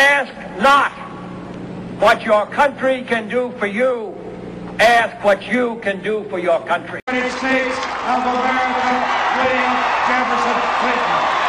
Ask not what your country can do for you. Ask what you can do for your country. United States of America, William Jefferson Clinton.